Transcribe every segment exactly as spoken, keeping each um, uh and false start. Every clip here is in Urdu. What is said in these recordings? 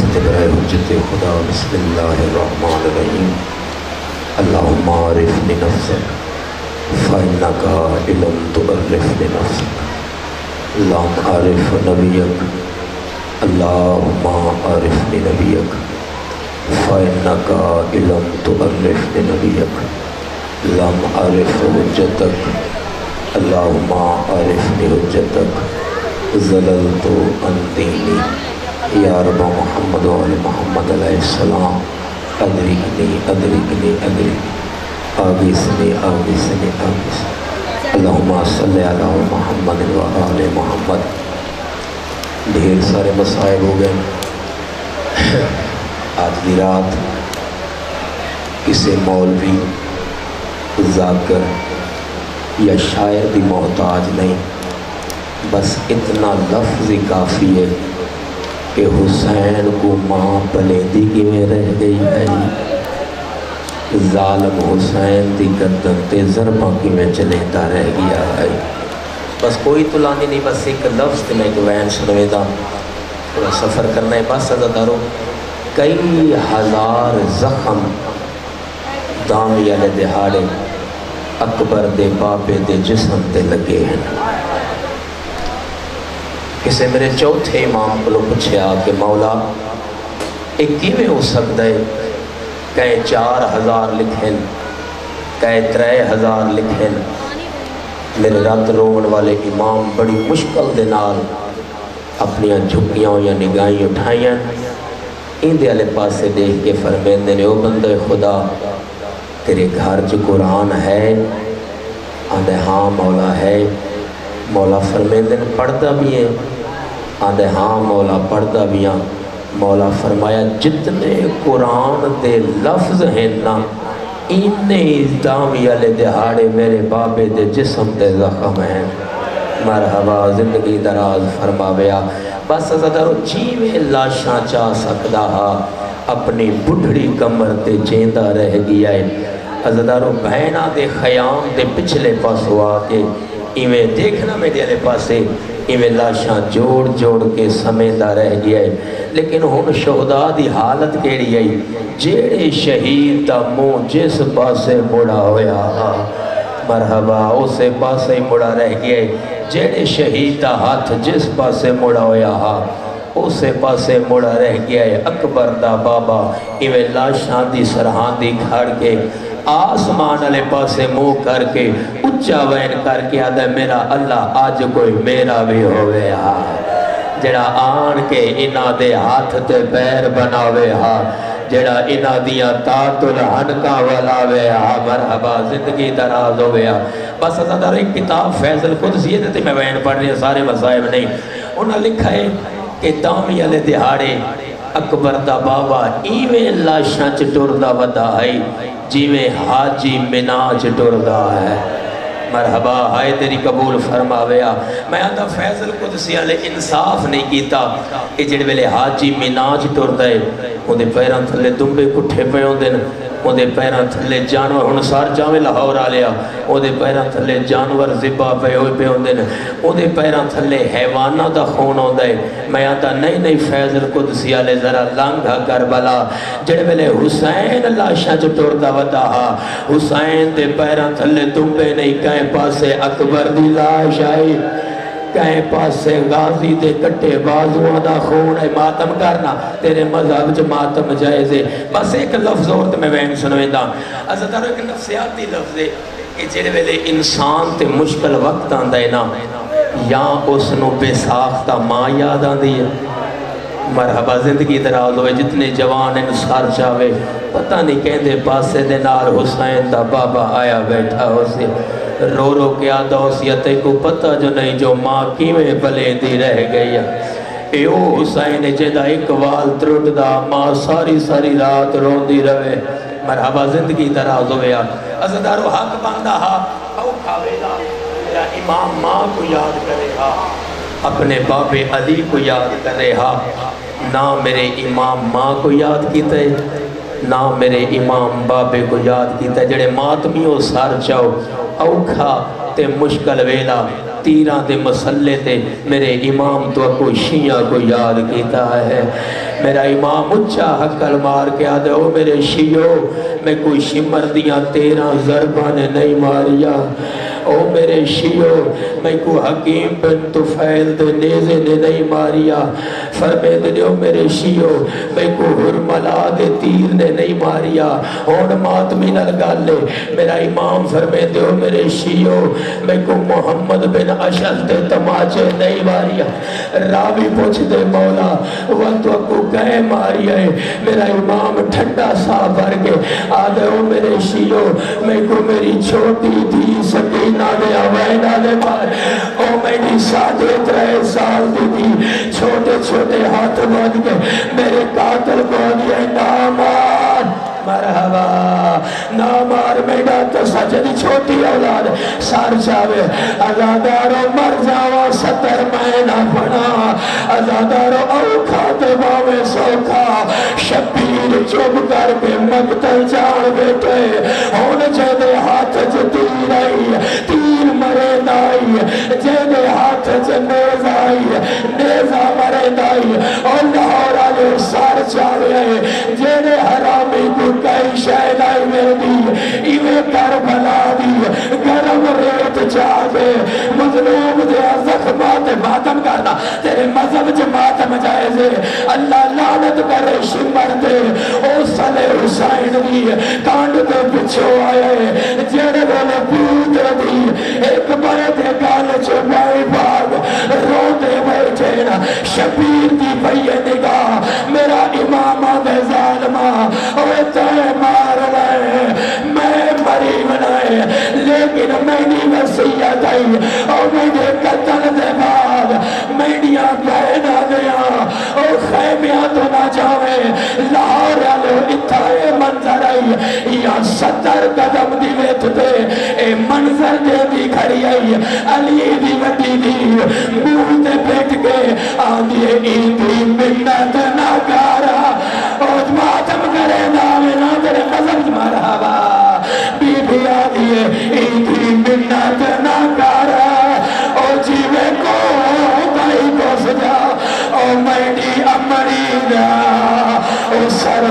واسطے برائے حجت خدا بسم اللہ الرحمن الرحیم اللہم عارف لنفسک فإنکا علم تعرف لنفسک اللہم عارف نبیک اللہم عارف لنبیک فإنکا علم تعرف لنبیک اللہم عارف حجتک اللہم عارف لحجتک زللت عن دینی یا رب محمد و علی محمد علیہ السلام ادرکنی ادرکنی ادرکنی آگیسنی آگیسنی آگیسنی اللہم صلی علی محمد و آل محمد. ڈھیر سارے مسائل ہو گئے. آج کی رات کسی مولوی ذاکر یا شاعر دی محتاج نہیں، بس اتنا لفظ ہی کافی ہے کہ حسین کو ماں پلیندی کی میں رہ گئی ہے، ظالم حسین دی گردن تے ضرباں کی میں چلیتا رہ گیا ہے. بس کوئی طلانی نہیں، بس ایک لفظ تے میں ایک وین سنوے دا تھوڑا سفر کرنا ہے. بس عزادارو کئی ہزار زخم دامی علی دہاڑے اکبر دے بابے دے جسم تے لگے ہیں. کسے میرے چوتھے امام کو لوگ پوچھے کہ مولا ایک کی میں ہو سکتا ہے، کہیں چار ہزار لکھیں کہیں ترے ہزار لکھیں. میرے رات روون والے امام بڑی مشکل دے نال اپنی جھکیاں یا نگاہیں اٹھائیں ان دے علیہ پاسے دیکھ کے فرمیندے نے او بندے خدا تیرے گھر جو قرآن ہے؟ آندھے ہاں مولا ہے. مولا فرمیندے نے پڑھتا بھی ہے؟ آندھے ہاں مولا پڑھتا بھی ہیں. مولا فرمایا جتنے قرآن دے لفظ ہیں نا انہیں دامی علی دہاڑے میرے بابے دے جسم دے زخم ہیں. مرحبا زندگی دراز فرماویا. بس عزادارو جیوے لاشاں چاہ سکدا ہا اپنی بڑھڑی کمر تے جیندہ رہ گیا ہے. عزادارو بہنہ دے خیام دے پچھلے پاس ہوا کے ایویں دیکھنا میرے علیہ پاسے ایویں لاشاں جوڑ جوڑ کے سمیدہ رہ گیا ہے. لیکن ہون شہداء دی حالت کیڑی ہے؟ جیڑے شہید دا منہ جس پاسے مڑا ہویا مرحبا اسے پاسے مڑا رہ گیا ہے. جیڑے شہید دا ہاتھ جس پاسے مڑا ہویا اسے پاسے مڑا رہ گیا ہے. اکبر دا بابا ایویں لاشاں دی سرحان دی کھڑ کے آسمان علیہ پاسے منہ کر کے اچھا وین کر کے آدھا میرا اللہ آج کوئی میرا بھی ہوئے ہا جڑا آن کے انہ دے ہاتھ تے پیر بناوے ہا جڑا انہ دیا تات الحنکا ولاوے ہا. مرحبا زندگی دراز ہوئے ہا. بس ازادار ایک کتاب فیض القدسی ہے تے میں وین پڑھ رہی سارے مصائب نہیں. انہاں لکھا ہے کہ دامی علی دہاڑے اکبر دا بابا ایویں لاشاں چٹور دا ودا ہے جیویں حاجی مناج ٹور دا ہے. مرحبا ہائے تیری قبول فرماویا. میں آدھا فیض القدسی علیہ انصاف نہیں کیتا کہ جڑے ویلے حاجی مناج ٹور دے اندھے پیران تھلے دنبے کٹھے پہ ہوں دن اندھے پیران تھلے جانور ہن سار جاویں لاہور آلیا اندھے پیران تھلے جانور زبا پہ ہوئے پہ ہوں دن اندھے پیران تھلے حیوانہ دا خون ہوں دے. میں آتا نہیں نہیں فیض القدسی علیہ ذرا لانگھا کربلا جڑے ویلے حسین لاشاں جو ٹور دا ودا ہا حسین دے پیران تھلے دنبے نہیں کہیں پاسے اکبر دی لاش آئی کہیں پاسے غازی دے کٹے بازوان دا خون ہے. ماتم کرنا تیرے مذہب جو ماتم جائزے. بس ایک لفظ اور تو میں وین سنویں دا عزتارو ایک نفسیاتی لفظ ہے کہ جڑے ویلے انسان تے مشکل وقت آندہ ہے نا یا اس نو بے ساختہ ماں یاد آندی ہے. مرحبا زندگی دراز ہوئے جتنے جوان انسار چاہوے پتہ نہیں کہندے پاسے دے نال حسین دا بابا آیا بیٹھا ہو سے رو رو کے آدھا حسیتے کو پتہ جو نہیں جو ماں کیویں بلے دی رہ گئی ہے. اے او حسین جیدہ ایک وال ترٹ دا ماں ساری ساری رات رو دی روے. مرحبا زندگی دراز ہوئے عزدارو حق باندھا ہا او کھاویلا میرا امام ماں کو یاد کرے ہا اپنے باب علی کو یاد کرے ہا. نہ میرے امام ماں کو یاد کیتا ہے نہ میرے امام بابے کو یاد کیتا ہے. جڑے ماتمیوں سار چاہو اوکھا تے مشکل ویلا تیران دے مسلے تے میرے امام تو کو شیعہ کو یاد کیتا ہے. میرا امام اچھا حقل مار کے آدھے او میرے شیعو میں کوئی شمر دیاں تیرہ ضربہ نے نہیں ماریا او میرے شیعو میں کوئی حکیم بن طفیل دے نیزے نے نہیں ماریا فرمے دے او میرے شیعو میں کوئی حرملا دے تیر نے نہیں ماریا ہون ماتمی نہ لگا لے میرا امام فرمے دے او میرے شیعو میں کوئی محمد بن اشد دے تماچے نہیں ماریا راوی پوچھ دے مولا وقت کو کہے ماریا ہے میرا امام ٹھنڈا سا بھر کے آدھے او میرے شیعو میں کو میری چھوٹی تھی سکینہ دے آوائنہ دے مارے او میری سادے ترے سال دی تھی چھوٹے چھوٹے ہاتھ بن کے میرے قاتل کو دیا نامار مرحبا نامار میڈا تو سجدی چھوٹی اولاد سار چاوے ازادارو مر جاوا ستر مہینہ پڑا ازادارو اوکھا دے باوے سوکھا شبیر چوب کر کے مقتل جان بیٹے ہون جدے ہاتھ جو تیر آئی تیر مرے دائی جدے ہاتھ جو نیز آئی نیزہ مرے دائی اور لاہور آلے سار چاوے جدے حرامی کو کئی شہد آئی میں دی ایوے کربلا دی گرم ریت چاہے مظلوم دے زخمات ماتم کرنا تیرے مذہب جو ماتم جائزے اللہ لعنت کرے شمر دے او صلی حسین دی کانڈ دے پچھو آئے جڑے والے پوت دی ایک بڑے دے گال چھپائی باغ رو دے بیٹھے نا شبیر دی بھئی نگاہ میرا امام دے ظالمہ اوے تے مار لائے میں مری بنائے لیکن میں نہیں وسیعت آئی اور مجھے قتل دے بعد میں نیا کہنا گیا اور خیمیاں تو نہ جاوے لاہور آلو اتھائے منظر آئی یا ستر قدم دی ویت دے اے منظر دے دی کھڑی آئی علی دی وٹی دی منہ دے بیٹھ کے آدھے ایدی منت نہ کارا اور ماتم کرے ناوے نہ تیرے مذہب مرحبا بی بی آدھے ایدی منت نہ کارا اور جیوے کو بھائی کو سجا اور میڈی امریدہ اور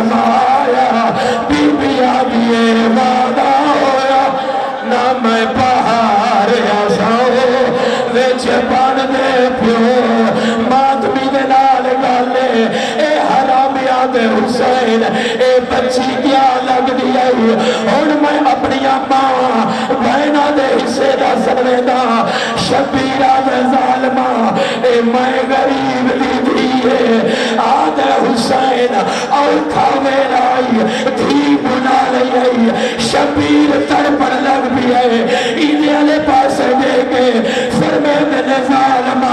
سرمایا بی بی آدھے وعدہ ہویا نہ میں پہار آساؤ ویچ بان دے پیو ماتمی دے نال گالے اے حرامی آدھے حسین اے بچی کیا لگ دیائی اور میں اپنی ماں بہنہ دے حصے دا سنویدہ شبیر آدھے ظالمہ اے میں غریب دی دیئے آدھے حسین اور کھاوے لائی تھی بنا لئی شبیر تر پر لگ بھی ہے ایدے علی پاس دے کے فرمے دل ظالمہ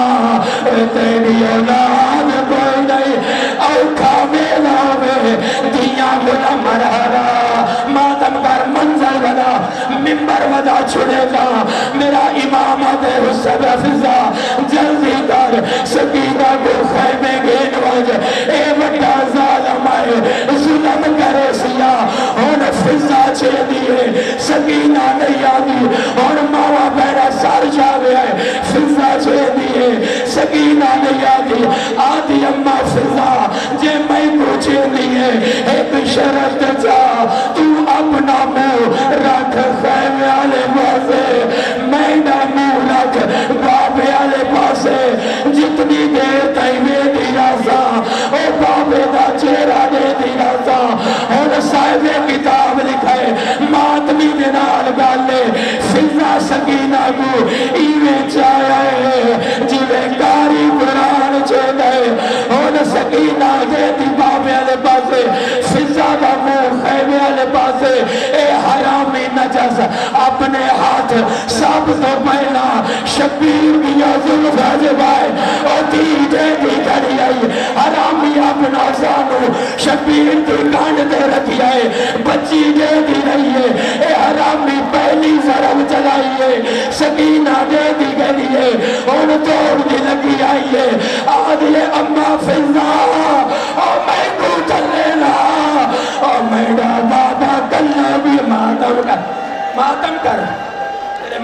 تیری اولاد کوئی نہیں اور کھاوے لاوے دیا بنا مرحرا ماتم کر منزل بنا ممبر ودا چھڑے گا میرا امام دے حسب فضا جلدی در سکینہ کو خیمے گے نواج اے وٹا ظالم آئے ظلم کرے سیا اور فضا چھے دیئے سکینہ نہیں آدھی اور ماما بیرا سار جاوے آئے فضا چھے دیئے سکینہ نہیں آدھی آدھی اممہ فضا جے میں پوچھے دیئے ایک شرط جا تو اپنا مو رکھ خیمے آلے بازے میں نہ مو رکھ بابے آلے پاسے جتنی دیر تیوے دی رازا او بابے دا چہرہ دے دی رازا اور صاحب کتاب لکھائے ماتمی دنال گالے فضا سکینہ کو ایوے چاہے جوے کاری قرآن چھے دے اور سکینہ دے دی بابے آلے پاسے فضا دا مو خیمے آلے پاسے اے حرامی نجس اپنے ہاتھ سب تو پہلا شبیر کیا ظلم حجبائے اور دیجے دی کری آئی حرامی اپنا سانو شبیر کی کانڈ دے رکھی آئے بچی دے دی رہی ہے اے حرامی پہلی ضرب چلائیے سکینہ دے دی گئی ہے اور توڑ دی لگی آئیے آدھے اممہ فضا اور میں کو چلینا اور میڈا بابا کلہ بھی ماتم کر ماتم کر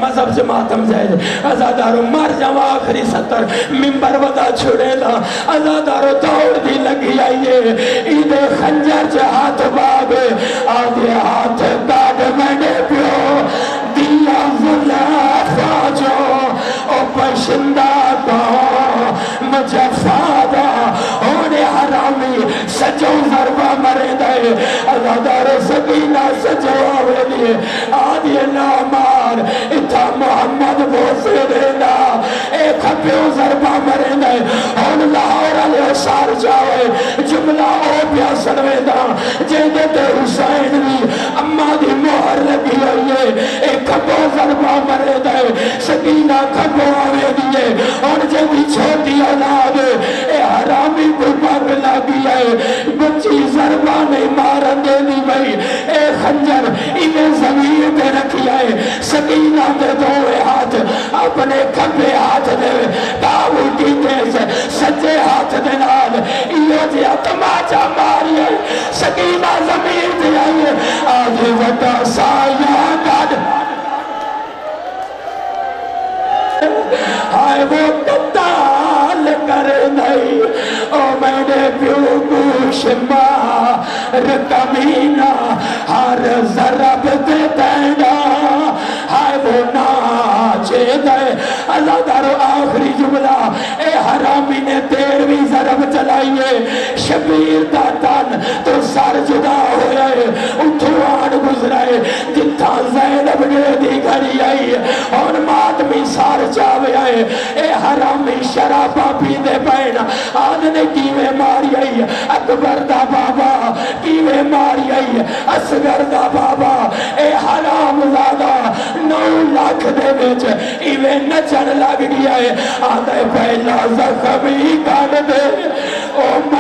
مذہب سے ماتم زید ازادارو مر جاوا آخری ستر ممبر ودا چھڑے لا ازادارو دوڑ دی لگی آئیے ایدے خنجر چے ہاتھ باب آدھے ہاتھ کاٹ میں پیو دیا ظلہ فاجو او پشندہ کو مجھے فادہ ہونے حرامی سجو ضربہ مرے دائے ازادار سکینہ سجو آوے لیے آدھی اللہ مار اتھا محمد بوسے دینا ایک ہپیو ضربہ مرے دائے ہون لاہور علیہ سار جاوے جملہ او پیا سنوے دا جیدت حسین بھی اما دی مہر لگی ہوئیے ایک ہپیو ضربہ مرے دائے سکینہ کھپو آوے دیئے اور جیدی چھوٹی اولاد اے حرامی گربا ملا گیا ہے بچی ضربہ نہیں مارن دینی بھئی اے خنجر انہیں زمین پہ رکھیا ہے سکینہ دے دوئے ہاتھ اپنے کھپے ہاتھ دے باو کی تیز سجے ہاتھ دے نال یہ جیا تماچا ماری ہے سکینہ زمین دے آئی ہے آدھے وڈا سایہ گاڑ ہائے وہ قتال کر نہیں او میں نے پیو گوش مار کمینہ ہر ضرب دے دینا ہائے وہ ناچے دے اللہ دارو آخری جملہ اے حرامی نے تیرویں ضرب چلائیے شبیر دا تن تو سر جدا ہوئے اتھوان گزرائے جتھا زینب نے دی گھڑی آئی اور ماتمی سار چاوے آئے اے حرامی شرابہ پی دے پہن آدھنے کیوے ماری آئی اکبر دا بابا کیوے ماری آئی اسگر دا بابا اے حرام زادہ نو لاکھ دے بیچ ایوے نچن لگ گیا ہے آدھے پہلا زخمی کان دے او